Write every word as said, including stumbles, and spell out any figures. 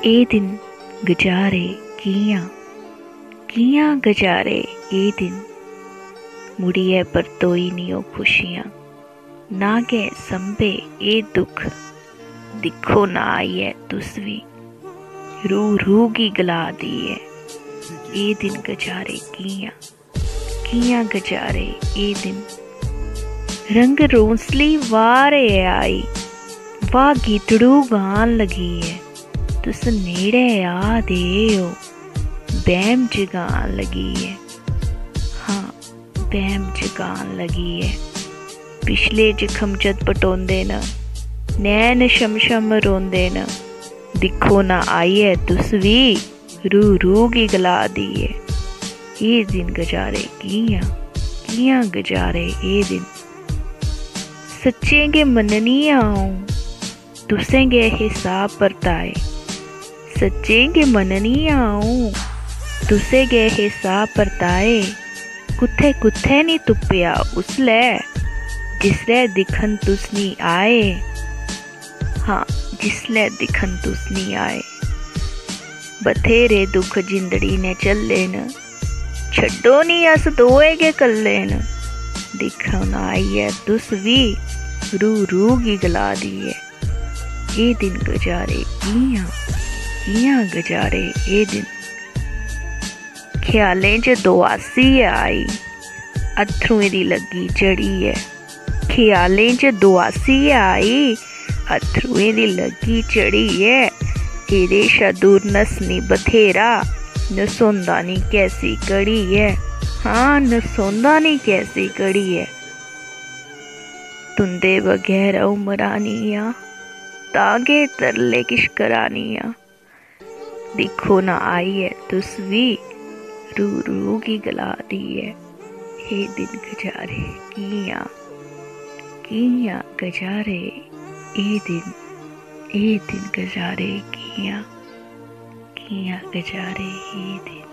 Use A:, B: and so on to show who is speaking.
A: ए दिन गुजारे कियां कियां गुजारे ए दिन मुड़िए परतोई नियो खुशियां ना गै संभे ए दुख दिखो ना आइए तुस भी रू रू की गला दिए ए दिन गुजारे कियां कियां गुजारे ए दिन रंग रोसली वारे आई वाह गीतड़ू गान लगी है तुस नेड़े आ दे ओ बैम जगान लगी है हाँ बैम जगान लगी है पिछले जखम जद पटोंदे न नैन शम शम रोंदे न दिखो ना आइए तुस भी रू रू की गला दिए ये दिन गुजारे कियां कियां गुजारे ये दिन सच्चे के मननी आऊं तुसें गे हिसाब परताए सच्चे के मननी आऊं तुसें गे हिसाब परताए कुत्थे कुत्थे नी तुप्पिया उसलै जिसलै दिखन तुस नी आए हाँ जिसलै दिखन तुस नी आए बथेरे दुख जिंदड़ी ने चले न छड्डो नी अस दोए गै कल्ले न दिखो ना आइए तुस भी रू रू की गला दिए ये दिन गुजारे कियां कियां गुजारे ये दिन ख्यालें च दुआसी आई अत्थरुएं दी लगी चढ़ी है ख्यालें च दुआसी आई अत्थरुएं दी लगी चढ़ी है एदे शा दूर नसनी बथेरा नसोंदा नी कैसी कड़ी है हाँ नसोंदा नी कैसी कड़ी है तुंदे बगैर उमरानिया तागे तरले किश करानिया दिखो ना आइए तुस भी रू रू की गला दिए हे दिन गुजारे कियां कियां गुजारे ए दिन ए दिन गुजारे कियां कियां गुजारे ए दिन।